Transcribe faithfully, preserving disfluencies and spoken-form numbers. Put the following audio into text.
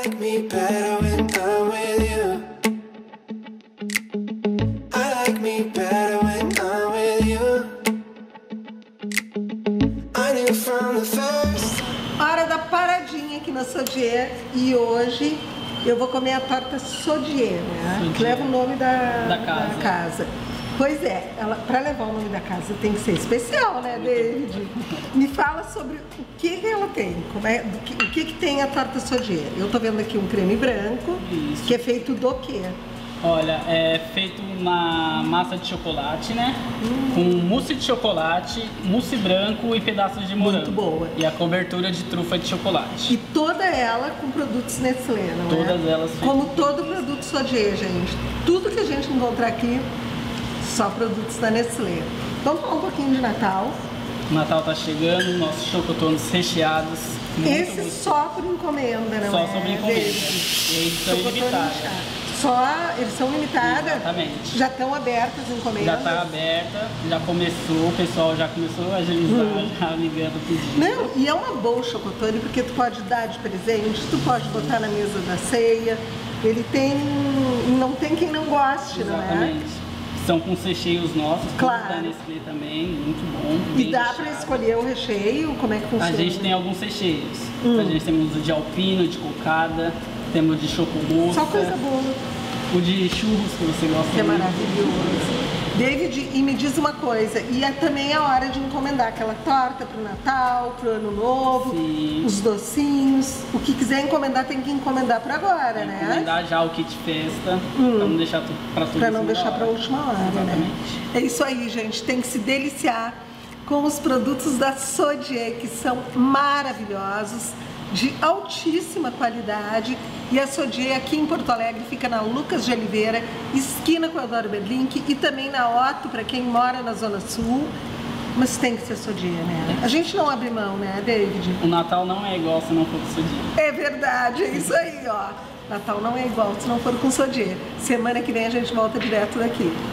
like me better when I'm with you. I like me better when I'm with you. I knew from the first. Hora da paradinha aqui na Sodier e hoje eu vou comer a torta Sodier, né? Sodier. Que leva o nome da, Da casa. da casa. Pois é, para levar o nome da casa tem que ser especial, né, David? Me fala sobre o que, que ela tem, como é, do que, o que, que tem a torta Sodier. Eu tô vendo aqui um creme branco, Isso. que é feito do quê? Olha, é feito uma massa de chocolate, né? Hum. Com mousse de chocolate, mousse branco e pedaços de morango. Muito boa. E a cobertura de trufa de chocolate. E toda ela com produtos Nestlé, não é? Todas elas feitas. Como todo produto Sodier, gente. Tudo que a gente encontrar aqui, só produtos da Nestlé. Vamos falar um pouquinho de Natal. O Natal tá chegando, nossos chocotones recheados. muito Esse gostosos. só por encomenda, não Só é? sobre encomenda. David? E eles são Chocotone ilimitados. inchado. Só, eles são limitadas? Exatamente. Já estão abertas as encomendas? Já tá aberta, já começou, o pessoal já começou a agilizar, Hum. já ligando pedido. Não, e é uma boa chocotone porque tu pode dar de presente, tu pode botar na mesa da ceia. Ele tem, não tem quem não goste, não é? Exatamente. São com recheios nossos, Claro. todos da Nestlé também, muito bom. E bem dá recheado. para escolher o recheio? Como é que funciona? A gente tem alguns recheios. Hum. A gente temos o de alpino, de cocada, temos de choco-moça, Só coisa boa. o de churros que você gosta Que é muito. maravilhoso. David, e me diz uma coisa, e é também a hora de encomendar aquela torta pro Natal, pro Ano Novo, Sim. os docinhos. O que quiser encomendar tem que encomendar para agora, né? Encomendar já o kit festa, Hum. pra não deixar tudo pra tudo Para em não cima da deixar hora. para a última hora, né? Exatamente. É isso aí, gente. Tem que se deliciar com os produtos da Sodier, que são maravilhosos, de altíssima qualidade. E a Sodier aqui em Porto Alegre fica na Lucas de Oliveira, esquina com a Eudoro Berlink, e também na Otto, para quem mora na Zona Sul. Mas tem que ser Sodier, né? A gente não abre mão, né, David? O Natal não é igual se não for com Sodier. É verdade, é isso aí, ó. Natal não é igual se não for com Sodier. Semana que vem a gente volta direto daqui.